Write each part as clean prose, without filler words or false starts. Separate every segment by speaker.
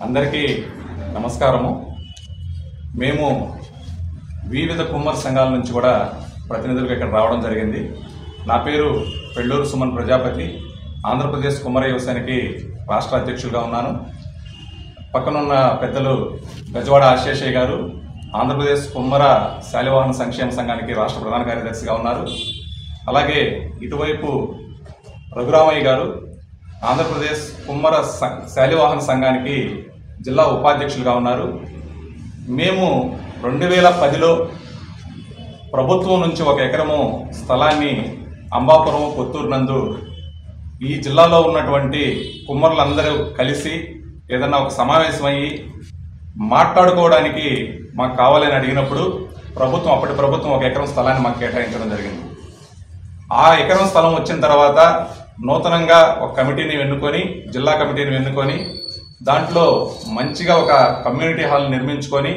Speaker 1: అందరికీ నమస్కారము। మేము వివిధ కుమ్మర సంఘాల నుంచి కూడా ప్రతినిధులుగా ఇక్కడ రావడం జరిగింది। నా పేరు పెళ్ళూరు సుమన్ ప్రజాపతి, ఆంధ్రప్రదేశ్ కుమ్మర యువసేనకి రాష్ట్ర అధ్యక్షులుగా ఉన్నాను। పక్కనున్న పెద్దలు గజవాడ ఆశేషయ్య గారు ఆంధ్రప్రదేశ్ కుమ్మర శాలివాహన సంక్షేమ సంఘానికి రాష్ట్ర ప్రధాన కార్యదర్శిగా ఉన్నారు। అలాగే ఇటువైపు రఘురామయ్య గారు ఆంధ్రప్రదేశ్ కుమ్మర శాలివాహన సంఘానికి జిల్లా ఉపాధ్యక్షులుగా ఉన్నారు। మేము 2010లో ప్రభుత్వం నుంచి 1 ఎకరము స్థలాన్ని అంబాపురం కొత్తూరు నందు ఈ జిల్లాలో ఉన్నటువంటి కుమ్మరులందరూ కలిసి ఏదన్నా ఒక సమావేశమయ్యి మాట్లాడుకోవడానికి మాకు కావాలని అడిగినప్పుడు అప్పటి ప్రభుత్వం 1 ఎకరం స్థలాన్ని మాకు కేటాయించడం జరిగింది। ఆ ఎకరం స్థలం వచ్చిన తర్వాత నూతనంగా ఒక కమిటీని ఎన్నుకొని, జిల్లా కమిటీని ఎన్నుకొని దాంట్లో మంచిగా ఒక కమ్యూనిటీ హాల్ నిర్మించుకొని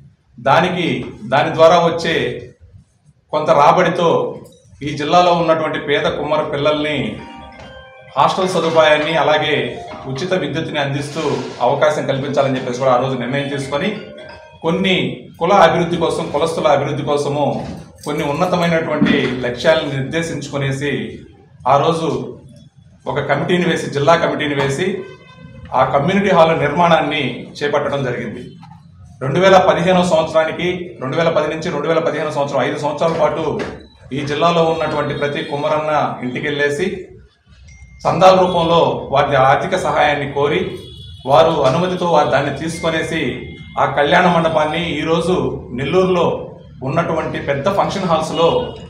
Speaker 1: దాని ద్వారా వచ్చే కొంత రాబడితో ఈ జిల్లాలో ఉన్నటువంటి పేద కుమ్మర పిల్లల్ని హాస్టల్ సదుపాయాన్ని అలాగే ఉచిత విద్యుత్తుని అందిస్తూ అవకాశం కల్పించాలని చెప్పేసి కూడా ఆ రోజు నిర్ణయం తీసుకొని కొన్ని కుల అభివృద్ధి కోసం, కులస్తుల అభివృద్ధి కోసము కొన్ని ఉన్నతమైనటువంటి లక్ష్యాలను నిర్దేశించుకునేసి ఆ రోజు ఒక కమిటీని వేసి, జిల్లా కమిటీని వేసి ఆ కమ్యూనిటీ హాల్ నిర్మాణాన్ని చేపట్టడం జరిగింది। 2015 సంవత్సరానికి 2010 నుంచి 2015 సంవత్సరం 5 సంవత్సరాల పాటు ఈ జిల్లాలో ఉన్నటువంటి ప్రతి కుమ్మరన్న ఇంటికి వెళ్ళేసి చందాల రూపంలో వారి ఆర్థిక సహాయాన్ని కోరి వారు అనుమతితో దాన్ని తీసుకొనేసి ఆ కళ్యాణ మండపాన్ని ఈరోజు నెల్లూరులో ఉన్నటువంటి పెద్ద ఫంక్షన్ హాల్స్లో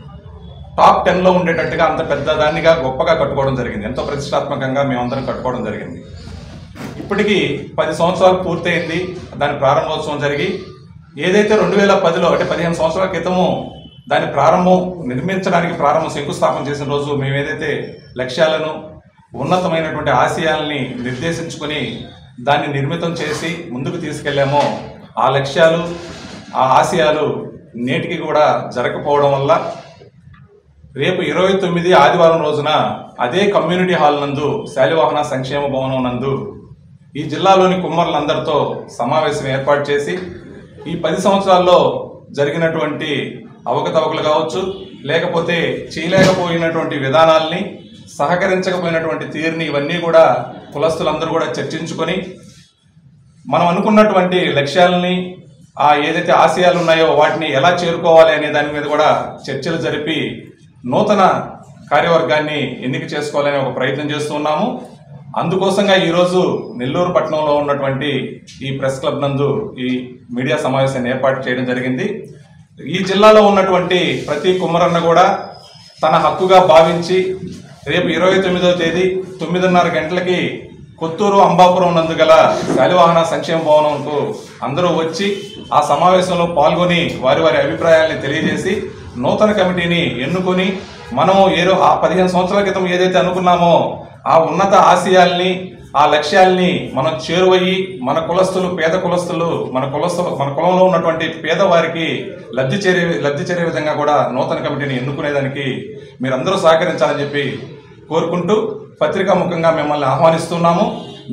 Speaker 1: టాప్ 10లో ఉండేటట్టుగా అంత పెద్ద దాన్నిగా గొప్పగా కట్టుకోవడం జరిగింది। ఎంతో ప్రతిష్టాత్మకంగా మేమందరం కట్టుకోవడం జరిగింది। ఇప్పటికీ 10 సంవత్సరాలు పూర్తయింది దాని ప్రారంభోత్సవం జరిగి। ఏదైతే 2010లో అంటే 15 సంవత్సరాల క్రితము దాని నిర్మించడానికి శంకుస్థాపన చేసిన రోజు మేము ఏదైతే లక్ష్యాలను, ఉన్నతమైనటువంటి ఆశయాల్ని నిర్దేశించుకొని దాన్ని నిర్మితం చేసి ముందుకు తీసుకెళ్లామో ఆ లక్ష్యాలు, ఆ ఆశయాలు నేటికి కూడా జరగకపోవడం వల్ల రేపు 29 ఆదివారం రోజున అదే కమ్యూనిటీ హాల్ నందు శాలివాహన సంక్షేమ భవనం నందు ఈ జిల్లాలోని కుమ్మరులందరితో సమావేశం ఏర్పాటు చేసి ఈ 10 సంవత్సరాల్లో జరిగినటువంటి అవకతవకలు కావచ్చు, లేకపోతే చేయలేకపోయినటువంటి విధానాల్ని, సహకరించకపోయినటువంటి తీరుని, ఇవన్నీ కూడా కులస్తులందరూ కూడా చర్చించుకొని మనం అనుకున్నటువంటి లక్ష్యాలని, ఏదైతే ఆశయాలు ఉన్నాయో వాటిని ఎలా చేరుకోవాలి అనే దాని మీద కూడా చర్చలు జరిపి నూతన కార్యవర్గాన్ని ఎన్నిక చేసుకోవాలని ఒక ప్రయత్నం చేస్తూ ఉన్నాము। అందుకోసంగా ఈరోజు నెల్లూరు పట్టణంలో ఉన్నటువంటి ఈ ప్రెస్ క్లబ్ నందు ఈ మీడియా సమావేశాన్ని ఏర్పాటు చేయడం జరిగింది। ఈ జిల్లాలో ఉన్నటువంటి ప్రతి కుమ్మరన్న కూడా తన హక్కుగా భావించి రేపు 29వ తేదీ 9:30 గంటలకి కొత్తూరు అంబాపురం నందు గల శాలివాహన సంక్షేమ భవనంకు అందరూ వచ్చి ఆ సమావేశంలో పాల్గొని వారి అభిప్రాయాల్ని తెలియజేసి నూతన కమిటీని ఎన్నుకొని మనము ఆ 15 సంవత్సరాల క్రితం ఏదైతే అనుకున్నామో ఆ ఉన్నత ఆశయాల్ని, ఆ లక్ష్యాల్ని మనం చేరువయ్యి మన కులస్తులు, పేద కులస్తులు, మన కులంలో ఉన్నటువంటి పేదవారికి లబ్ధి చేరే విధంగా కూడా నూతన కమిటీని ఎన్నుకునేదానికి మీరందరూ సహకరించాలని చెప్పి కోరుకుంటూ పత్రికా ముఖంగా మిమ్మల్ని ఆహ్వానిస్తున్నాము।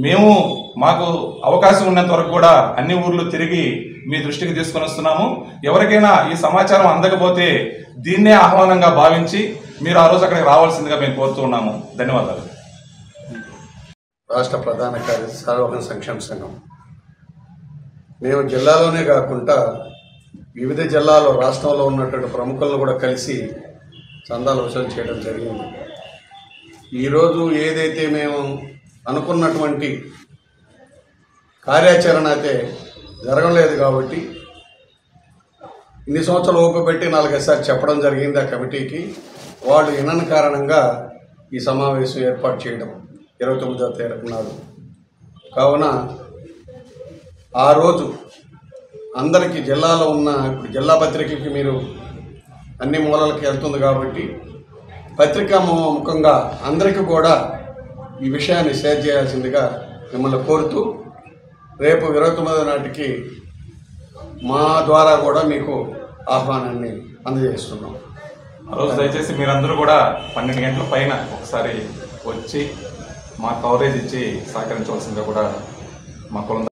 Speaker 1: మాకు అవకాశం ఉన్నంత వరకు కూడా అన్ని ఊర్లు తిరిగి మీ దృష్టికి తీసుకొని వస్తున్నాము। ఎవరికైనా ఈ సమాచారం అందకపోతే దీన్నే ఆహ్వానంగా భావించి మీరు ఆ రోజు అక్కడికి రావాల్సిందిగా మేము కోరుతూ ఉన్నాము। ధన్యవాదాలు।
Speaker 2: రాష్ట్ర ప్రధాన కార్యదర్శి శాలివాహన సంక్షేమ సంఘం మేము జిల్లాలోనే కాకుండా వివిధ జిల్లాలో రాష్ట్రంలో ఉన్నటువంటి ప్రముఖులను కూడా కలిసి చందాలు వసూలు చేయడం జరిగింది। ఈరోజు ఏదైతే మేము అనుకున్నటువంటి కార్యాచరణ అయితే జరగలేదు కాబట్టి ఇన్ని సంవత్సరాలు ఓపిక పెట్టి 4-5 సార్లు చెప్పడం జరిగింది ఆ కమిటీకి। వాళ్ళు వినని కారణంగా ఈ సమావేశం ఏర్పాటు చేయడం 29వ తారీఖు నాడు కావున ఆ రోజు అందరికీ జిల్లాలో ఉన్న ఇప్పుడు జిల్లా పత్రికకి మీరు అన్ని మూలలకి వెళ్తుంది కాబట్టి పత్రికా ముఖంగా అందరికీ కూడా ఈ విషయాన్ని షేర్ చేయాల్సిందిగా మిమ్మల్ని కోరుతూ రేపు 29వ నాటికి మా ద్వారా కూడా మీకు ఆహ్వానాన్ని అందజేస్తున్నాం।
Speaker 1: ఆ రోజు దయచేసి మీరందరూ కూడా 12 గంటల పైన ఒకసారి వచ్చి మా కవరేజ్ ఇచ్చి సహకరించవలసిందిగా కూడా మా కులం